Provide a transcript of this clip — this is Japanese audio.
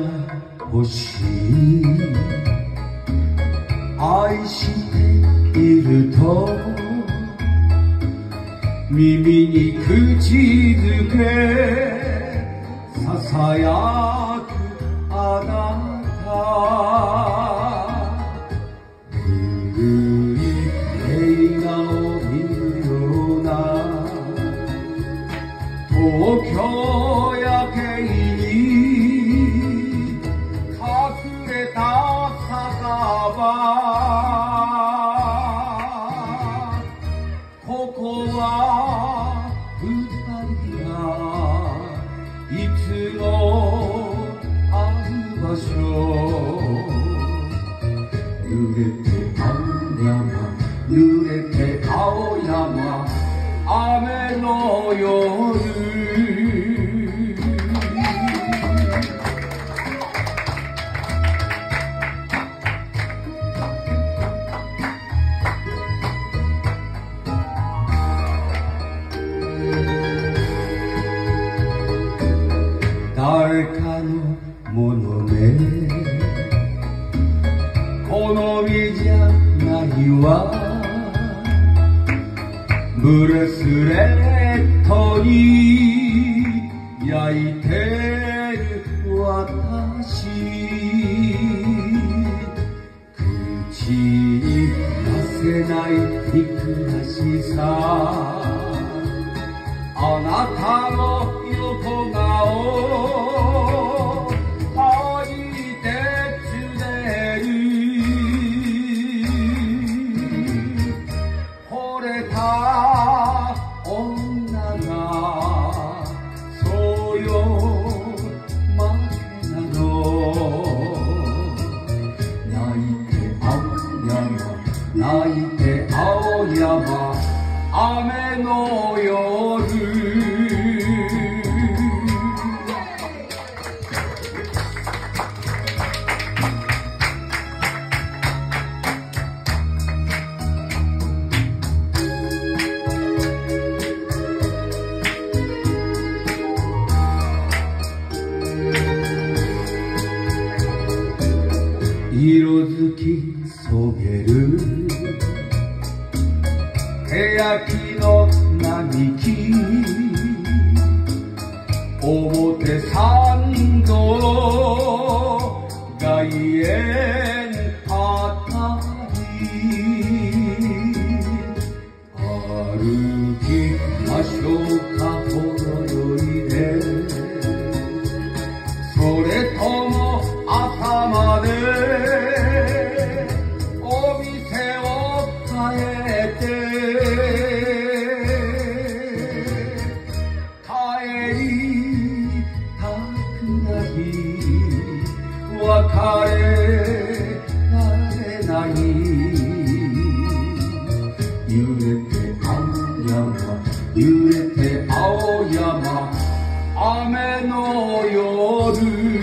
星愛していると耳に口づけささやくあなた古い映画を見るような東京夜景に隠れた酒場ここは二人がいつも会う場所濡れて青山濡れて青山雨の夜誰かのものね好みじゃないわブレスレットに焼いてる私口に出せない憎らしさあなたの横顔吐いてつれる惚れた女がそうよ負けなの泣いて青山泣いて青山雨の夜色づきそげる欅の並木表参道外苑あたり歩きましょうかほどよいでそれとも朝までお店を変えて帰りたくない別れられない揺れて青山揺れて青山雨の夜